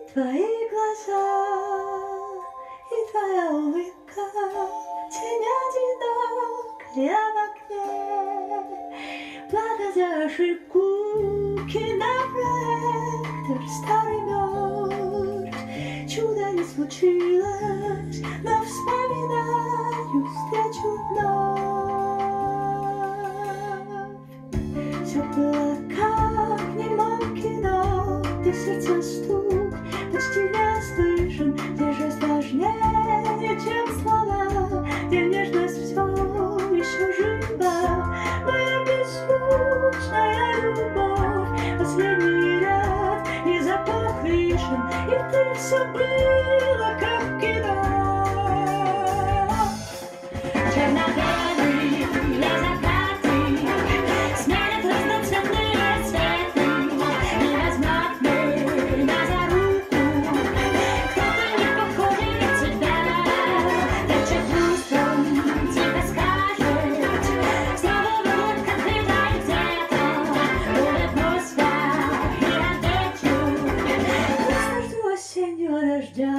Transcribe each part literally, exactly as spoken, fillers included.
твои глаза и твоя улыбка, тень одинокая в окне. Плата за ошибку, кинопроектор старый мертв. Чудо не случилось, но вспоминаю встречу вновь. Все было как в немом кино, где сердце стук почти не слышен, где жест важнее, чем слова, где нежность все еще жива. Моя беззвучная любовь, последний ряд, и запах вишен, и ты все было как в кино. Черно-белые закаты сменят разноцветные цветы, и возьмет меня за руку кто-то не похожий на тебя. Вечер чувством тихо скажет, снова будет открыто где-то. Улыбнусь я и отвечу: грустно жду осеннего дождя.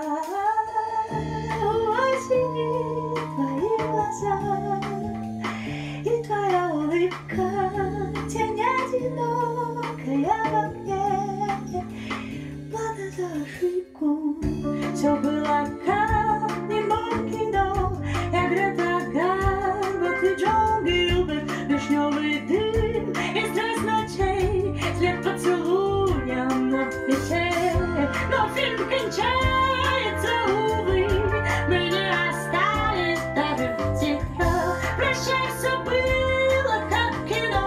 У осени твои глаза и твоя улыбка, тень одинокая в окне. Плата за ошибку, все было как в немом кино. Я Грета Гарбот и Джон Гилберт, вишневый дым из звезд ночей, след поцелуем на плече. Но фильм кончается, увы, мы не остались даже в титрах. Прощай, все было как в кино.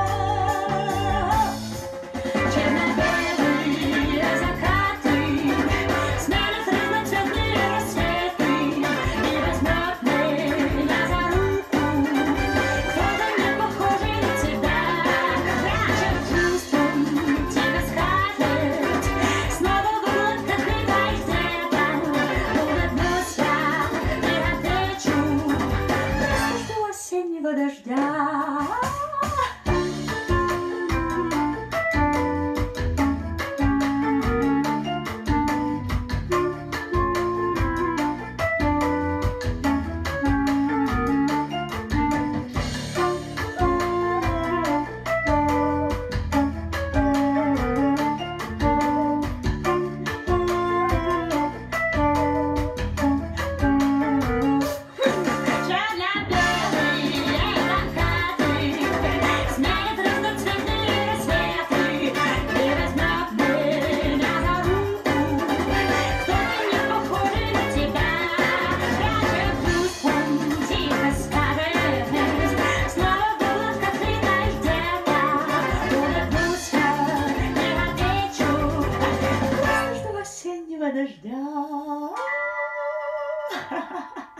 Черно-белые закаты сменят разноцветные рассветы, и возьмет меня за руку кто-то не похожий на тебя. Вечер чувством тихо скажет, снова будет открыто где-то. Улыбнусь я и отвечу: просто жду осеннего дождя. Дождя.